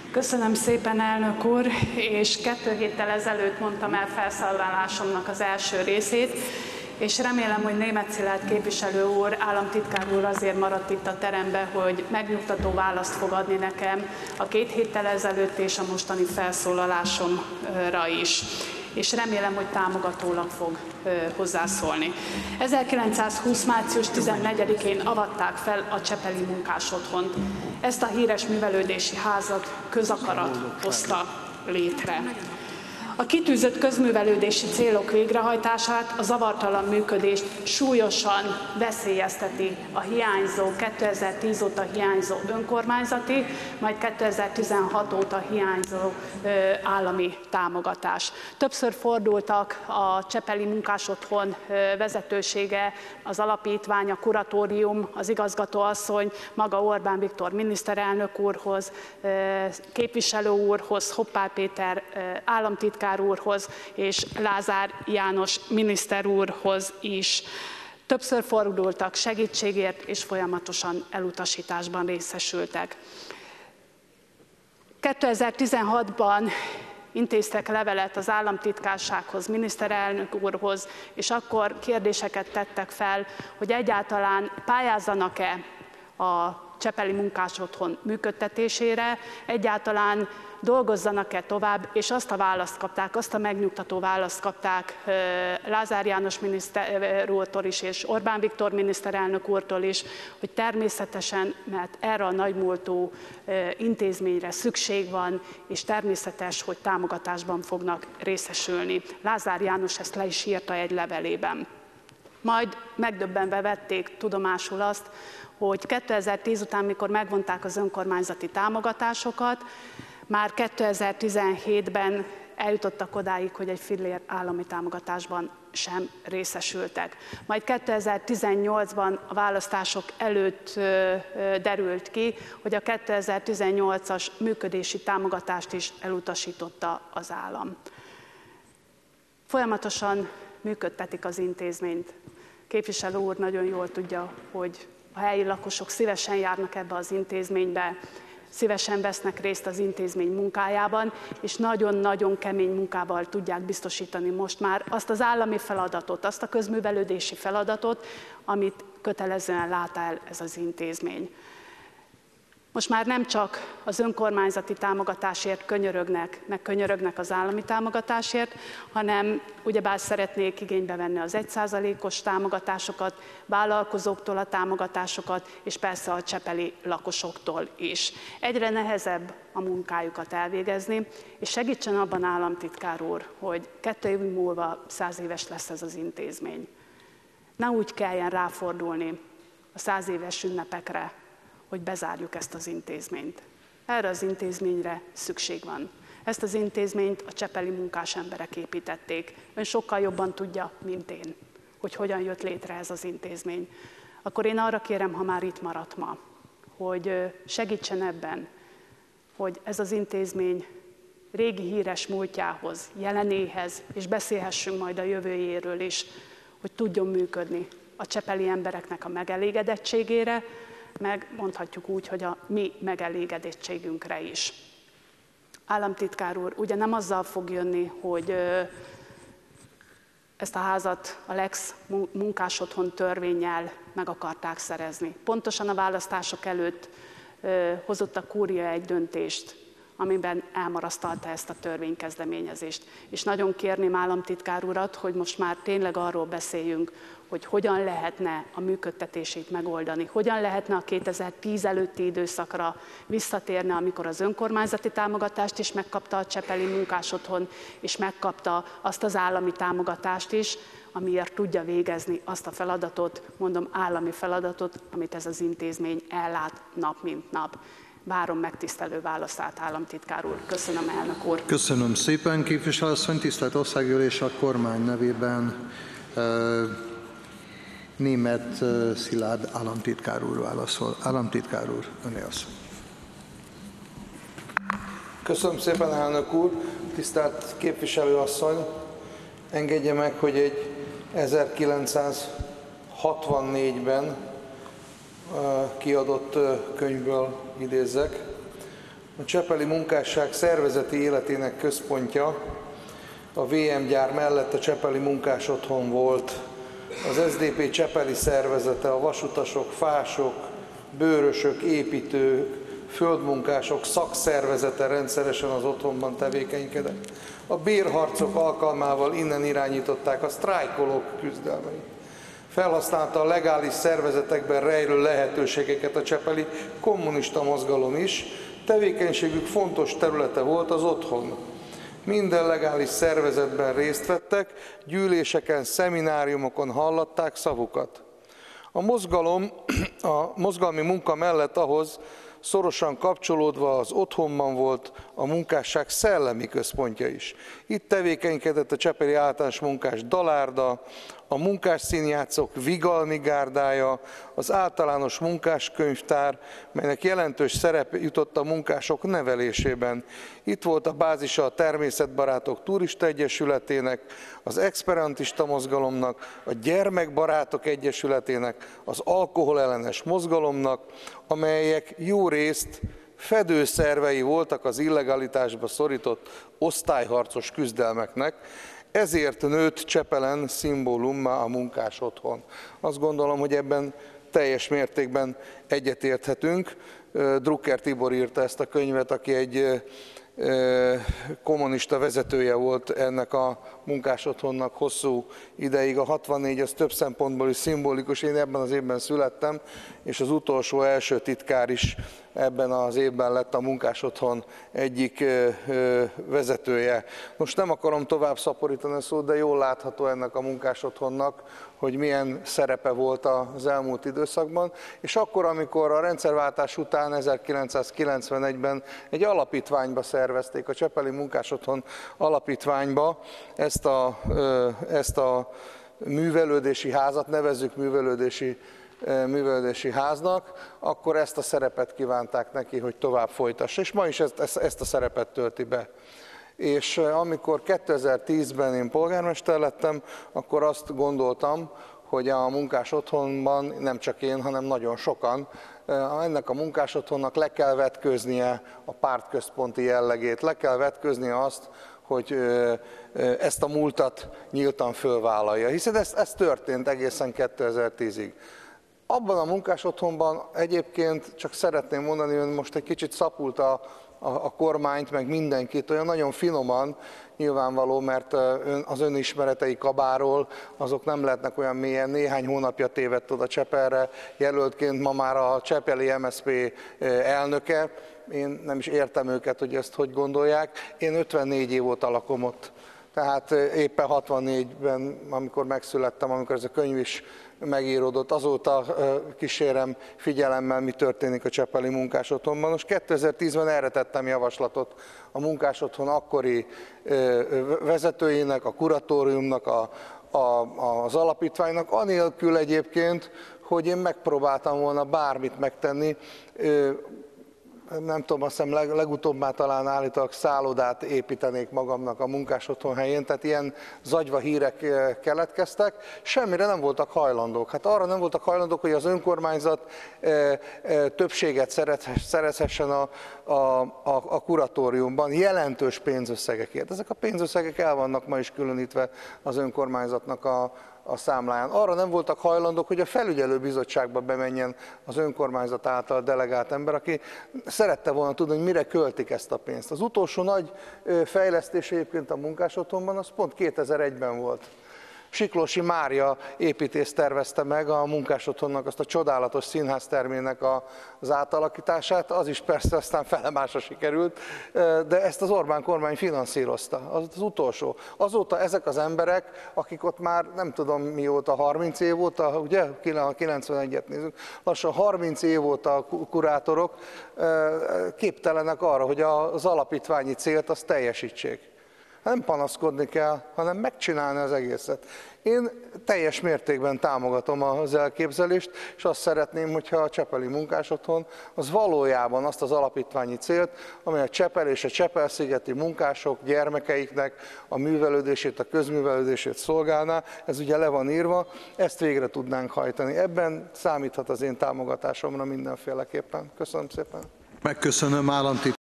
Köszönöm szépen, elnök úr, és 2 héttel ezelőtt mondtam el felszólalásomnak az első részét, és remélem, hogy Németh Szilárd képviselő úr, államtitkár úr azért maradt itt a teremben, hogy megnyugtató választ fog adni nekem a 2 héttel ezelőtt és a mostani felszólalásomra is. És remélem, hogy támogatólag fog hozzászólni. 1920. március 14-én avatták fel a Csepeli Munkásotthont. Ezt a híres művelődési házat közakarat hozta létre. A kitűzött közművelődési célok végrehajtását, a zavartalan működést súlyosan veszélyezteti a hiányzó, 2010 óta hiányzó önkormányzati, majd 2016 óta hiányzó állami támogatás. Többször fordultak a Csepeli Munkásotthon vezetősége, az alapítvány, a kuratórium, az igazgatóasszony, maga Orbán Viktor miniszterelnök úrhoz, képviselő úrhoz, Hoppár Péter államtitkár úrhoz és Lázár János miniszter úrhoz is. Többször fordultak segítségért, és folyamatosan elutasításban részesültek. 2016-ban intéztek levelet az államtitkársághoz, miniszterelnök úrhoz, és akkor kérdéseket tettek fel, hogy egyáltalán pályázzanak-e a Csepeli Munkásotthon működtetésére, egyáltalán dolgozzanak-e tovább, és azt a választ kapták, azt a megnyugtató választ kapták Lázár János miniszter úrtól is, és Orbán Viktor miniszterelnök úrtól is, hogy természetesen, mert erre a nagymúltú intézményre szükség van, és természetes, hogy támogatásban fognak részesülni. Lázár János ezt le is írta egy levelében. Majd megdöbbenve vették tudomásul azt, hogy 2010 után, mikor megvonták az önkormányzati támogatásokat, már 2017-ben eljutottak odáig, hogy egy fillér állami támogatásban sem részesültek. Majd 2018-ban a választások előtt derült ki, hogy a 2018-as működési támogatást is elutasította az állam. Folyamatosan működtetik az intézményt. Képviselő úr nagyon jól tudja, hogy a helyi lakosok szívesen járnak ebbe az intézménybe, szívesen vesznek részt az intézmény munkájában, és nagyon-nagyon kemény munkával tudják biztosítani most már azt az állami feladatot, azt a közművelődési feladatot, amit kötelezően lát el ez az intézmény. Most már nem csak az önkormányzati támogatásért könyörögnek az állami támogatásért, hanem ugyebár szeretnék igénybe venni az 1%-os támogatásokat, vállalkozóktól a támogatásokat, és persze a csepeli lakosoktól is. Egyre nehezebb a munkájukat elvégezni, és segítsen abban, államtitkár úr, hogy 2 év múlva 100 éves lesz ez az intézmény. Ne úgy kelljen ráfordulni a 100 éves ünnepekre, hogy bezárjuk ezt az intézményt. Erre az intézményre szükség van. Ezt az intézményt a csepeli munkás emberek építették. Ön sokkal jobban tudja, mint én, hogy hogyan jött létre ez az intézmény. Akkor én arra kérem, ha már itt maradt ma, hogy segítsen ebben, hogy ez az intézmény régi híres múltjához, jelenéhez, és beszélhessünk majd a jövőjéről is, hogy tudjon működni a csepeli embereknek a megelégedettségére, meg mondhatjuk úgy, hogy a mi megelégedettségünkre is. Államtitkár úr, ugye nem azzal fog jönni, hogy ezt a házat a Lex Munkásotthon törvénnyel meg akarták szerezni. Pontosan a választások előtt hozott a kúria egy döntést, amiben elmarasztalta ezt a törvénykezdeményezést. És nagyon kérném államtitkár urat, hogy most már tényleg arról beszéljünk, hogy hogyan lehetne a működtetését megoldani, hogyan lehetne a 2010 előtti időszakra visszatérni, amikor az önkormányzati támogatást is megkapta a Csepeli Munkásotthon, és megkapta azt az állami támogatást is, amiért tudja végezni azt a feladatot, mondom állami feladatot, amit ez az intézmény ellát nap mint nap. Várom megtisztelő válaszát, államtitkár úr. Köszönöm, elnök úr. Köszönöm szépen, képviselőasszony. Tisztelt Országgyűlés, a kormány nevében Németh Szilárd államtitkár úr válaszol. Államtitkár úr, öné a szó. Köszönöm szépen, elnök úr. Tisztelt képviselőasszony, engedje meg, hogy egy 1964-ben kiadott könyvből idézzek. A csepeli munkásság szervezeti életének központja a VM gyár mellett a Csepeli Munkás Otthon volt. Az SDP csepeli szervezete, a vasutasok, fások, bőrösök, építők, földmunkások szakszervezete rendszeresen az otthonban tevékenykedett. A bérharcok alkalmával innen irányították a sztrájkolók küzdelmeit. Felhasználta a legális szervezetekben rejlő lehetőségeket a csepeli kommunista mozgalom is, tevékenységük fontos területe volt az otthon. Minden legális szervezetben részt vettek, gyűléseken, szemináriumokon hallatták szavukat. A mozgalmi munka mellett ahhoz szorosan kapcsolódva az otthonban volt a munkásság szellemi központja is. Itt tevékenykedett a Csepeli Általános Munkás Dalárda, a munkásszínjátszók Vigalmi gárdája, az általános munkáskönyvtár, melynek jelentős szerep jutott a munkások nevelésében. Itt volt a bázisa a Természetbarátok Turista Egyesületének, az Experantista Mozgalomnak, a Gyermekbarátok Egyesületének, az Alkoholellenes Mozgalomnak, amelyek jó részt fedőszervei voltak az illegalitásba szorított osztályharcos küzdelmeknek, ezért nőtt Csepelen szimbólummá a munkás otthon. Azt gondolom, hogy ebben teljes mértékben egyetérthetünk. Drucker Tibor írta ezt a könyvet, aki egy kommunista vezetője volt ennek a munkás otthonnak hosszú ideig. A 64 az több szempontból is szimbolikus. Én ebben az évben születtem, és az utolsó első titkár is ebben az évben lett a munkás otthon egyik vezetője. Most nem akarom tovább szaporítani a szót, de jól látható ennek a munkás otthonnak, hogy milyen szerepe volt az elmúlt időszakban, és akkor, amikor a rendszerváltás után 1991-ben egy alapítványba szervezték, a Csepeli Munkás Otthon alapítványba ezt a művelődési házat, nevezzük művelődési háznak, akkor ezt a szerepet kívánták neki, hogy tovább folytassa, és ma is ezt a szerepet tölti be. És amikor 2010-ben én polgármester lettem, akkor azt gondoltam, hogy a munkás otthonban nem csak én, hanem nagyon sokan, ennek a munkás otthonnak le kell vetköznie a pártközponti jellegét, le kell vetköznie azt, hogy ezt a múltat nyíltan fölvállalja, hiszen ez történt egészen 2010-ig. Abban a munkás otthonban egyébként csak szeretném mondani, hogy most egy kicsit szapult a kormányt, meg mindenkit, olyan nagyon finoman, nyilvánvaló, mert az önismeretei Kabáról, azok nem lehetnek olyan mélyen. Néhány hónapja tévedt oda Csepelre, jelöltként ma már a csepeli MSZP elnöke. Én nem is értem őket, hogy ezt hogy gondolják. Én 54 év óta lakom ott. Tehát éppen 64-ben, amikor megszülettem, amikor ez a könyv is megíródott, azóta kísérem figyelemmel, mi történik a Csepeli Munkás Otthonban. Most 2010-ben erre tettem javaslatot a Munkás Otthon akkori vezetőinek, a kuratóriumnak, az alapítványnak, anélkül egyébként, hogy én megpróbáltam volna bármit megtenni. Nem tudom, azt hiszem legutóbb már talán állítólag szállodát építenék magamnak a munkás otthon helyén, tehát ilyen zagyva hírek keletkeztek, semmire nem voltak hajlandók. Hát arra nem voltak hajlandók, hogy az önkormányzat többséget szerezhessen a kuratóriumban jelentős pénzösszegekért. Ezek a pénzösszegek el vannak ma is különítve az önkormányzatnak a számláján. Arra nem voltak hajlandók, hogy a felügyelőbizottságba bemenjen az önkormányzat által delegált ember, aki szerette volna tudni, hogy mire költik ezt a pénzt. Az utolsó nagy fejlesztés egyébként a munkás otthonban, az pont 2001-ben volt. Siklósi Mária építész tervezte meg a munkás otthonnak azt a csodálatos színháztermének az átalakítását, az is persze aztán felemásra sikerült, de ezt az Orbán kormány finanszírozta, az utolsó. Azóta ezek az emberek, akik ott már nem tudom mióta, 30 év óta, ugye, 91-et nézzük, lassan 30 év óta kurátorok képtelenek arra, hogy az alapítványi célt azt teljesítsék. Nem panaszkodni kell, hanem megcsinálni az egészet. Én teljes mértékben támogatom az elképzelést, és azt szeretném, hogyha a Csepeli Munkás Otthon az valójában azt az alapítványi célt, amely a Csepel és a Csepel-szigeti munkások gyermekeiknek a művelődését, a közművelődését szolgálná, ez ugye le van írva, ezt végre tudnánk hajtani. Ebben számíthat az én támogatásomra mindenféleképpen. Köszönöm szépen. Megköszönöm, államtitkár.